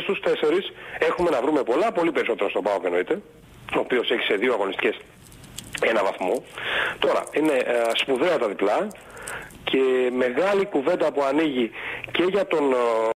στους 4 έχουμε να βρούμε πολλά, πολύ περισσότερο στον ΠΑΟΚ εννοείται, ο οποίος έχει σε 2 αγωνιστικές 1 βαθμό. Τώρα, είναι σπουδαία τα διπλά και μεγάλη κουβέντα που ανοίγει και για τον